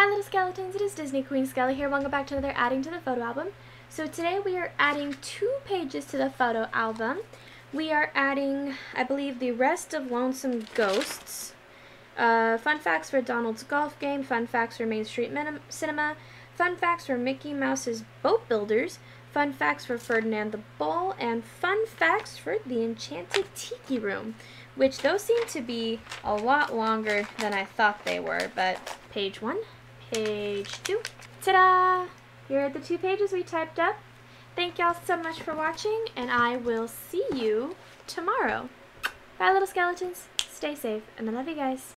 Hi little skeletons, it is Disney Queen Skelly here. Welcome back to another adding to the photo album. So today we are adding 2 pages to the photo album. We are adding, I believe, the rest of Lonesome Ghosts, fun facts for Donald's golf game, fun facts for Main Street Cinema, fun facts for Mickey Mouse's Boat Builders, fun facts for Ferdinand the Bull, and fun facts for the Enchanted Tiki Room, which those seem to be a lot longer than I thought they were, but page 1. Page 2. Ta-da! Here are the 2 pages we typed up. Thank y'all so much for watching, and I will see you tomorrow. Bye, little skeletons. Stay safe, and I love you guys.